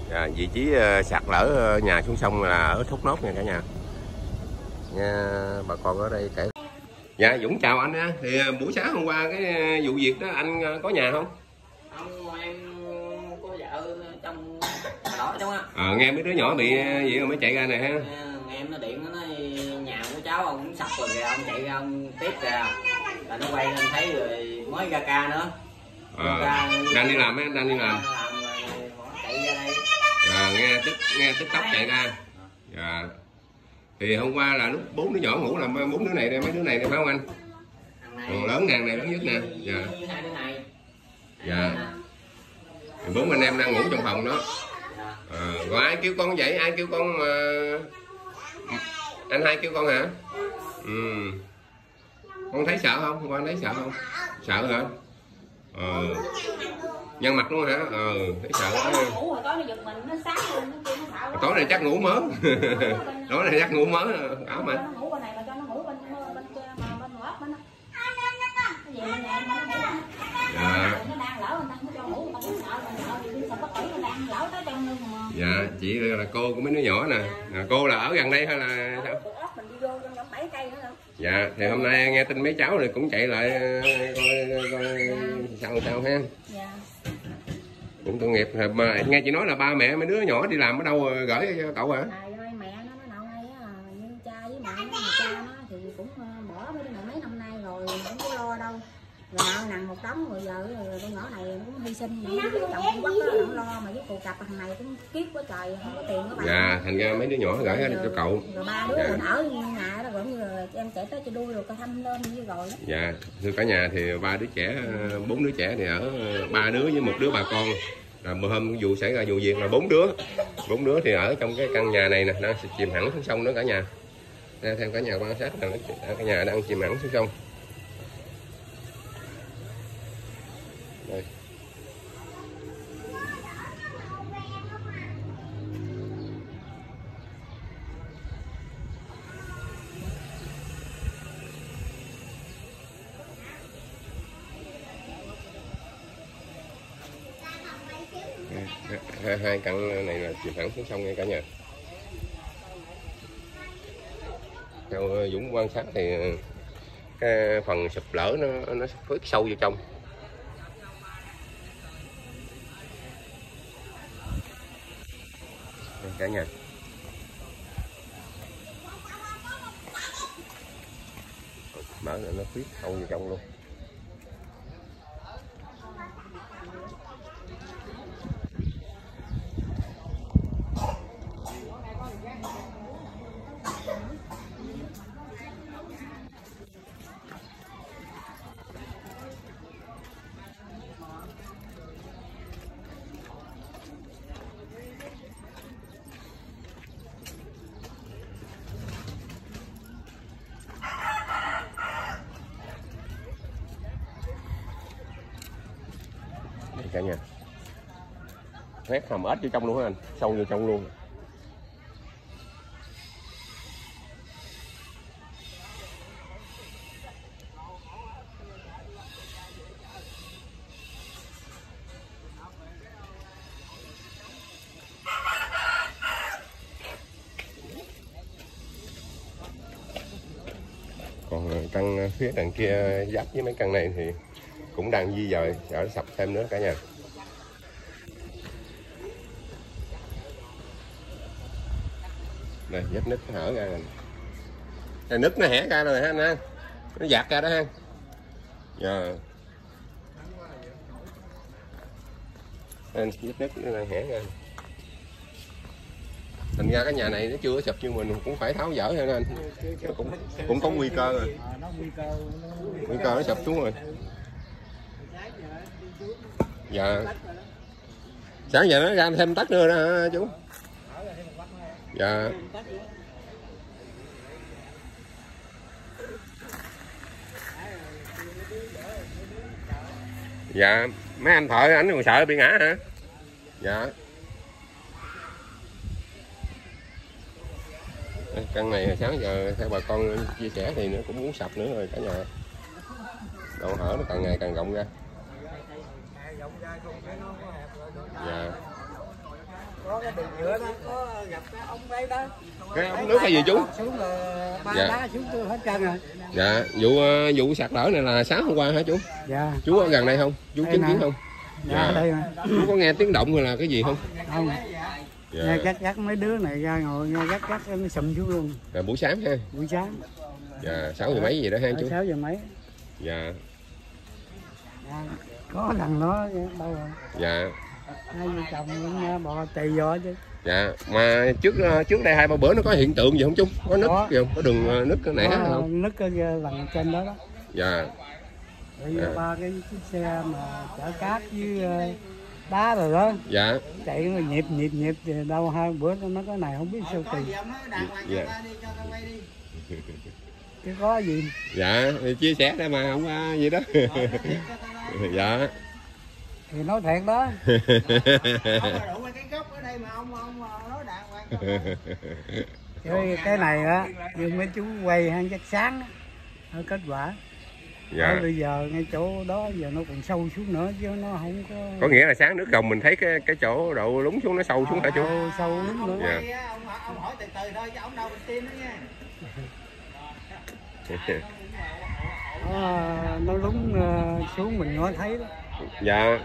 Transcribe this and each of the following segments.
Vị trí sạt lở nhà xuống sông là ở Thốt Nốt nha cả nhà. Nha, bà con ở đây kể. Dạ Dũng chào anh á. Thì buổi sáng hôm qua cái vụ việc đó anh có nhà không? Không, em có vợ trong đó trong á. Nghe mấy đứa nhỏ bị vậy rồi mới chạy ra này ha. Nghe em nó điện nó nói nhà của cháu ông cũng sập rồi kìa, ông chạy ra ông tiếp kìa. Là nó quay lên thấy rồi mới ra ca nữa. Đang đi làm á, đang đi làm. Chạy ra đây. Nghe tức tốc chạy ra. Dạ. Thì hôm qua là lúc 4 đứa nhỏ ngủ là 4 đứa này đây, mấy đứa này phải không anh? Còn lớn nàng này lớn nhất nè. Dạ. Hai đứa này. Dạ. 4 anh em đang ngủ trong phòng đó. Rồi ai kêu con vậy? Ai kêu con mà anh Hai kêu con hả? Con thấy sợ không? Con thấy sợ không? Sợ hả? Nhăn mặt luôn hả? Thấy sợ quá. Tối này chắc ngủ mớ. Tối này chắc ngủ mớ ảo mà. Dạ, chị là cô của mấy đứa nhỏ nè. Cô là ở gần đây hay là sao? Dạ, thì hôm nay nghe tin mấy cháu này cũng chạy lại coi sao ha. Cũng tội nghiệp. Mà nghe chị nói là ba mẹ mấy đứa nhỏ đi làm ở đâu gửi cho cậu hả? Mẹ nó nậu ngay như cha với mẹ nó, cha nó thì cũng bỏ mấy đứa này mấy năm nay rồi, không có lo đâu. Rồi nợ nặng một đống rồi giờ rồi con nhỏ này nó cũng hy sinh, chồng cũng bắt nó không lo mà với cuộc cặp thằng này cũng kiếp quá trời, không có tiền các bạn. Dạ, thành ra mấy đứa nhỏ gửi hết cho cậu. Rồi ba đứa mình ở nhà đó, cũng như là em chạy tới cho đuôi rồi coi thăm lên như rồi đó. Dạ, thưa cả nhà thì 3 đứa trẻ, 4 đứa trẻ thì ở 3 đứa với một đứa bà con. Là hôm vụ xảy ra vụ việc là 4 đứa thì ở trong cái căn nhà này nè, đang chìm hẳn xuống sông đó cả nhà. Theo cả nhà quan sát là cả nhà đang chìm hẳn xuống sông. Đây. Hai căn này là chìm hẳn xuống sông nha cả nhà. Theo Dũng quan sát thì cái phần sụp lở nó khuất sâu vào trong. Đây, cả nhà. Mở là nó khuất sâu vào trong luôn. Cả nhà hết hầm ếch vô trong luôn hả anh, sâu vô trong luôn. Còn căn phía đằng kia giáp với mấy căn này thì cũng đang di dời, sợ sập thêm nữa cả nhà. Đây vết nứt hở ra rồi. Đây, nứt nó hẻ ra rồi ha anh ha, nó dạt ra đó ha. Dạ. Đây, vết nứt nó hẻ ra. Thành ra cái nhà này nó chưa có sụp nhưng mình cũng phải tháo dỡ thôi anh. Nó cũng có nguy cơ rồi. Nguy cơ nó sụp xuống rồi. Dạ. Sáng giờ nó ra thêm tắc nữa đó hả chú? Dạ. Dạ, mấy anh thợ ảnh còn sợ bị ngã hả? Dạ. Căn này sáng giờ theo bà con chia sẻ thì nó cũng muốn sập nữa rồi cả nhà. Độ hở nó càng ngày càng rộng ra. Dạ. cái đường giữa đó có gặp cái ống đấy đó. Cái ống nước hay gì chú? Xuống là 3 Dạ. đá xuống tôi hết trơn rồi. Dạ, vụ sạt lở này là sáng hôm qua hả chú? Dạ. Chú ở gần đây không? Chú Đây chứng nè. kiến không? Dạ, ở đây mà. Chú có nghe tiếng động hay là cái gì không? Không. Dạ. Nghe chắc mấy đứa này ra ngồi nghe chắc nó sụm xuống luôn. Rồi buổi sáng ha. Buổi sáng. Dạ, 6 giờ mấy gì đó ha chú? 6 giờ mấy. Dạ. Dạ. Có thằng nó đâu rồi. Dạ. Hai vợ chồng cũng bò tì vô chứ. Dạ, mà trước đây 2-3 bữa nó có hiện tượng gì không chú? Có nứt gì không? Có đường nứt nẻ không? Nứt cái lần trên đó đó. Dạ. Bây giờ 3 cái chiếc xe mà chở cát với đá rồi đó. Dạ. Chạy nó nhịp thì đâu 2 bữa nó cái này không biết sao kỳ. Dạ. Chứ có gì. Dạ, thì chia sẻ đây mà không gì đó. Dạ. Thì nói thiệt đó. Chứ cái này á, như mấy chú quay hang chắc sáng đó, kết quả. Dạ. Bây giờ ngay chỗ đó giờ nó còn sâu xuống nữa chứ nó không có. Có nghĩa là sáng nước gồng mình thấy cái chỗ độ lún xuống nó sâu xuống hả chú? Sâu lún nữa. Dạ. Ông hỏi từ từ thôi chứ ông đâu mình tin đó nha. Nó lún xuống mình có thấy đó. Dạ.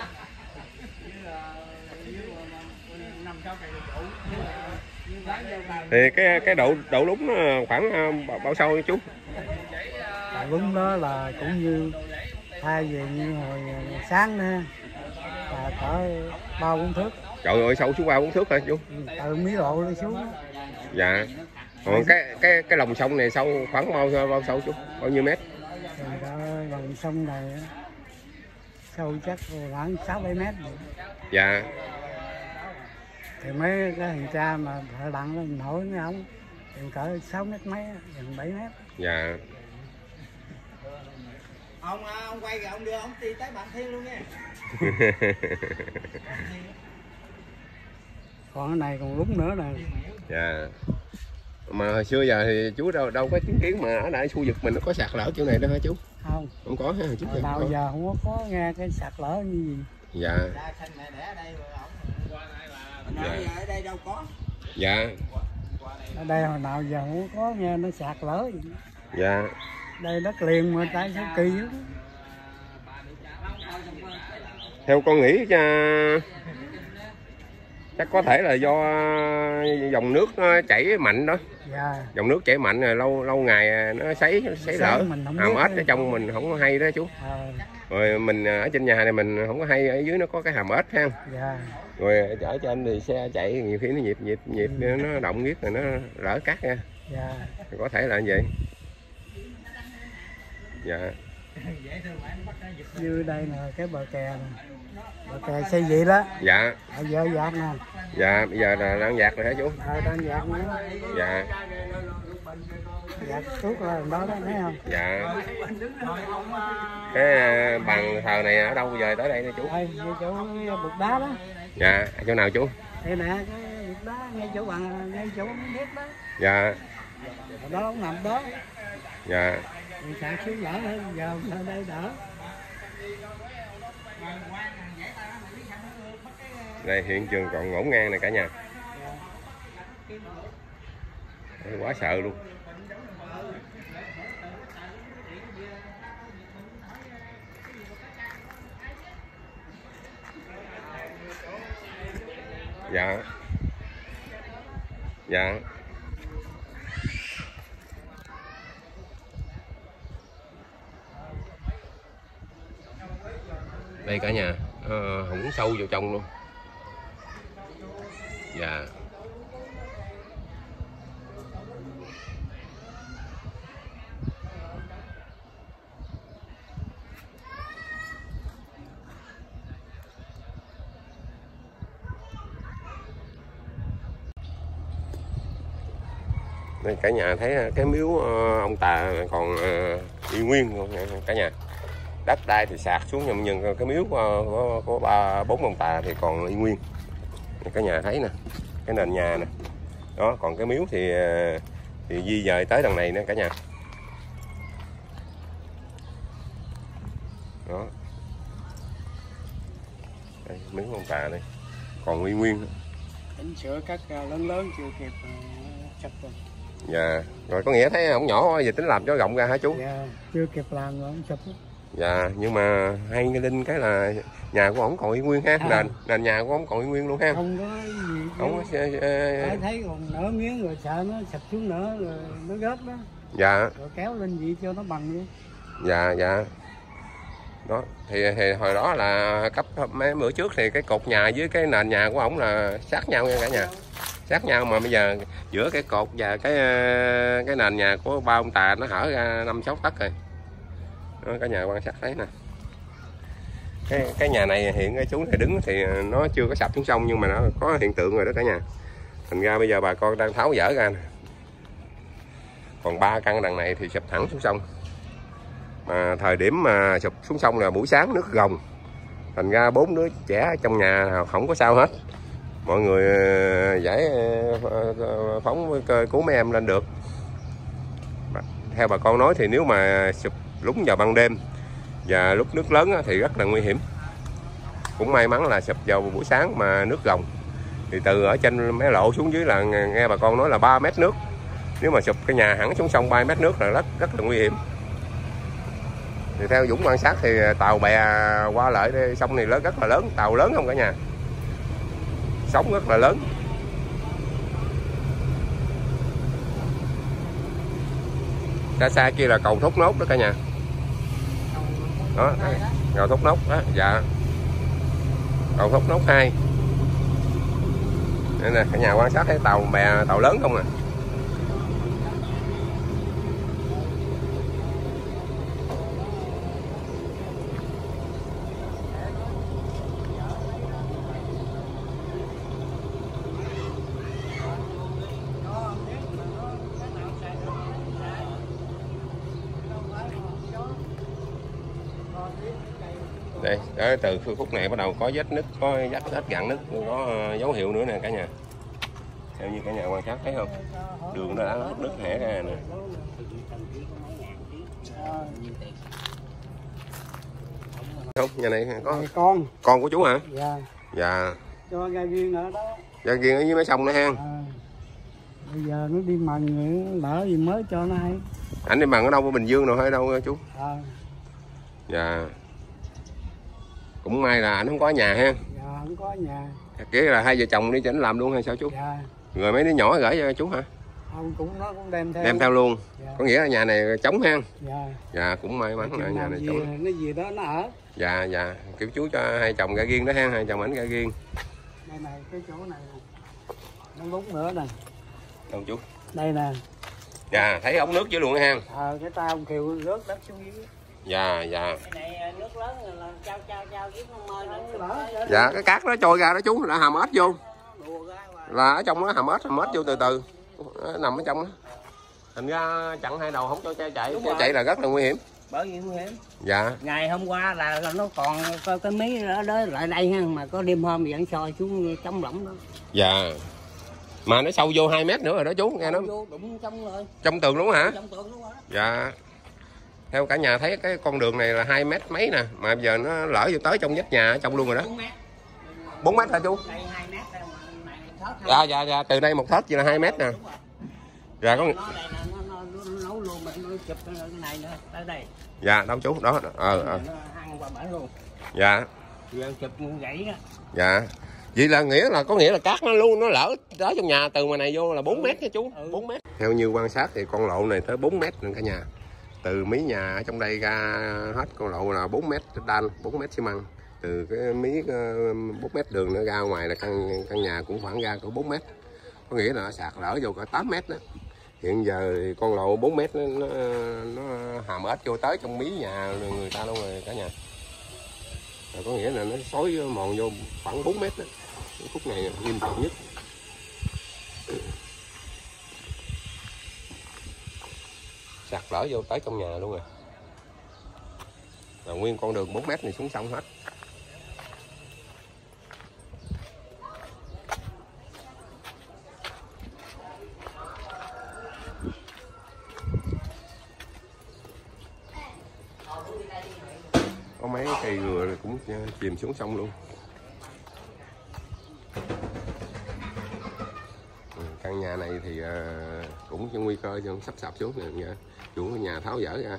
Thì cái độ lún khoảng bao sâu chú? Lún đó là cũng như thay về như hồi sáng nữa là cỡ 3-4 thước. Trời ơi, sâu xuống 3-4 thước hả chú? Từ mí độ đi xuống. Dạ. Còn cái lòng sông này sâu khoảng bao sâu chú? Bao nhiêu mét? Lòng sông này sâu chắc khoảng 6-7 mét. Dạ. Thì mấy cái thằng cha mà thợ lặn lên nổi mấy ông thì cỡ 6 mét mấy, gần 7 mét. Dạ. Ông quay kìa, ông đưa ông đi tới Bạn Thiên luôn nha. Còn cái này còn lúng nữa nè. Dạ. Mà hồi xưa giờ thì chú đâu có chứng kiến mà ở đây khu vực mình nó có sạt lở chỗ này đâu hả chú? Không. Không có hả chú? Nào có. giờ không có nghe cái sạt lở như gì. Dạ. Ở đây đâu có. Dạ. Ở đây hồi nào giờ không có nghe nó sạt lở gì. Dạ. Đây đất liền mà tại sao kỳ lắm. Theo con nghĩ chắc có thể là do dòng nước nó chảy mạnh đó. Dạ. Dòng nước chảy mạnh rồi lâu ngày nó sấy lở hàm ếch ở trong mình không có hay đó chú. Rồi mình ở trên nhà này mình không có hay, ở dưới nó có cái hàm ếch ha. Dạ. Rồi ở trên thì xe chạy nhiều khi nó nhịp nó động giết rồi nó lỡ cát nha. Dạ. Có thể là như vậy. Dạ. Như đây là cái bờ kè này. Bờ kè xây vậy đó. Dạ. Ở giờ dạt nè. Dạ, bây giờ là đang dạt rồi hả chú? Đang dạt nữa. Dạ. Dạt tuốt là đó đó, thấy không? Dạ. Cái bàn thờ này ở đâu giờ tới đây nè chú? Đây, ngay chỗ bực đá đó. Dạ, chỗ nào chú? Đây nè, cái bực đá ngay chỗ bằng ngay chỗ miếng đất đó. Dạ. Ở đó ông nằm đó. Dạ. Thì sạt xuống lỡ hơn, giờ ở đây đỡ. Đây hiện trường còn ngổn ngang này cả nhà. Đây, quá sợ luôn. Dạ. Dạ. Đây cả nhà, hủng sâu vào trong luôn. Dạ. Đây cả nhà thấy cái miếu ông Tà còn y nguyên luôn cả nhà. Đất đai thì sạt xuống nhưng cái miếu của 3-4 ông Tà thì còn y nguyên. Cả nhà thấy nè, cái nền nhà nè. Đó, còn cái miếu thì di dời tới đằng này nữa cả nhà. Đó. Đây, miếu ông Tà đây. Còn y nguyên. chỉnh sửa cắt lớn lớn chưa kịp sập rồi. Dạ, rồi có nghĩa thấy ổng nhỏ giờ tính làm cho rộng ra hả chú? Dạ, chưa kịp làm rồi ông sập. Dạ, nhưng mà hay linh cái là nhà của ổng còn y nguyên ha, nền nhà của ổng còn y nguyên luôn ha. Không có gì. Không có thấy còn nở miếng rồi sợ nó sập xuống nữa rồi nó rớt đó. Dạ. Rồi kéo lên gì cho nó bằng đi. Dạ dạ. Đó, thì hồi đó là cấp mấy bữa trước thì cái cột nhà với cái nền nhà của ổng là sát nhau nha cả nhà. Sát nhau mà bây giờ giữa cái cột và cái nền nhà của ba ông Tà nó hở ra 5-6 tấc rồi. Đó, cả nhà quan sát thấy nè. Cái nhà này hiện cái chú này đứng thì nó chưa có sập xuống sông nhưng mà nó có hiện tượng rồi đó cả nhà. Thành ra bây giờ bà con đang tháo dỡ ra nè. Còn 3 căn đằng này thì sụp thẳng xuống sông. Mà thời điểm mà sụp xuống sông là buổi sáng nước gồng. Thành ra 4 đứa trẻ trong nhà không có sao hết. Mọi người giải phóng cứu mấy em lên được. Theo bà con nói thì nếu mà sụp lúng vào ban đêm và lúc nước lớn thì rất là nguy hiểm. Cũng may mắn là sụp vào buổi sáng mà nước gồng. Thì từ ở trên mé lộ xuống dưới là nghe bà con nói là 3 mét nước. Nếu mà sụp cái nhà hẳn xuống sông 3 mét nước là rất là nguy hiểm. Thì theo Dũng quan sát thì tàu bè qua lại đây sông này rất là lớn, tàu lớn không cả nhà. Sóng rất là lớn. Xa xa kia là cầu Thốt Nốt đó cả nhà. Đó, cầu Thốt Nốt đó, dạ. Cầu Thốt Nốt 2. Đây nè, cả nhà quan sát thấy tàu bè, tàu lớn không à. Đây, từ khúc này bắt đầu có vết nứt, có vết gặn nứt, có dấu hiệu nữa nè cả nhà. Theo như cả nhà quan sát thấy không? Đường nó đã nứt hẻ ra nè. Không, nhà này có con của chú hả? Dạ. Dạ. Cho ra riêng ở đó. Ra riêng ở dưới mấy sông nữa ha. Bây giờ nó đi mần nữa, lỡ gì mới cho nó hay. Anh đi mần ở đâu, ở Bình Dương rồi hay đâu chú? Dạ. Cũng may là anh không có nhà ha. Dạ, không có nhà. Kia là hai vợ chồng đi cho anh làm luôn hay sao chú? Dạ. Rồi mấy đứa nhỏ gửi cho chú hả? Không, nó cũng đem theo. Đem theo luôn. Dạ. Có nghĩa là nhà này trống ha. Dạ. Dạ, cũng may mắn là nhà này trống. Nó gì đó nó ở. Dạ dạ, kiểu chú cho hai chồng ra riêng đó ha, hai chồng ảnh ra riêng. Đây này, cái chỗ này nó lún nữa nè. Đâu chú? Đây nè. Dạ, thấy ống nước dưới luôn ha. Cái tay ông Kiều rớt đất xuống dưới. Dạ dạ. Cái này nước lớn là trao dưới con mơi nữa. Dạ, cái cát nó trôi ra đó chú, là hàm ếch vô. Là ở trong đó hàm ếch vô từ từ. Nó nằm ở trong đó. Thành ra chặn hai đầu không cho xe chạy là rất là nguy hiểm. Bởi vì nguy hiểm. Dạ. Ngày hôm qua là nó còn cái mí đó lại đây ha, mà có đêm hôm vẫn soi xuống trong lỏng đó. Dạ. Mà nó sâu vô 2 mét nữa rồi đó chú, nghe nó. Vô đụng trong rồi. Trong tường luôn hả? Trong tường luôn hả? Dạ. Theo cả nhà thấy cái con đường này là 2 mét mấy nè, mà giờ nó lỡ vô tới trong vách nhà ở trong luôn rồi đó. 4 mét hả chú? Đây 2 mét đây mà Dạ dạ, từ đây một thớt chỉ là 2 mét nè. Dạ có. Nó đây là nó nấu luôn, mình nó chụp cái này nữa, tới đây. Dạ đâu chú, đó. Nó hăng qua bển luôn. Dạ. Giờ chụp gãy đó. Dạ. Vậy là có nghĩa là cát nó luôn, nó lỡ tới trong nhà từ ngoài này vô là 4 mét nha chú. 4 mét. Theo như quan sát thì con lộ này tới 4 mét cả nhà. Từ mí nhà ở trong đây ra hết con lộ là 4 mét đan, 4 mét xi măng. Từ cái mí 4 mét đường nữa ra ngoài là căn nhà cũng khoảng ra cỡ 4 mét. Có nghĩa là sạt lỡ vô cỡ 8 mét đó. Hiện giờ thì con lộ 4 mét nó hàm ếch vô tới trong mí nhà người ta luôn rồi cả nhà. Rồi có nghĩa là nó xối mòn vô khoảng 4 mét đó. Cái khúc này nghiêm trọng nhất. Sạt lở vô tới trong nhà luôn rồi. Là nguyên con đường 4 mét này xuống sông hết. Có mấy cây dừa cũng chìm xuống sông luôn. căn nhà này thì cũng có nguy cơ cho sắp sập xuống nè nha. Chủ nhà tháo dỡ ra.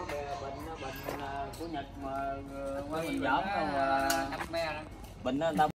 Bệnh của Nhật mà quá mình giỡn đâu, bệnh đó người ta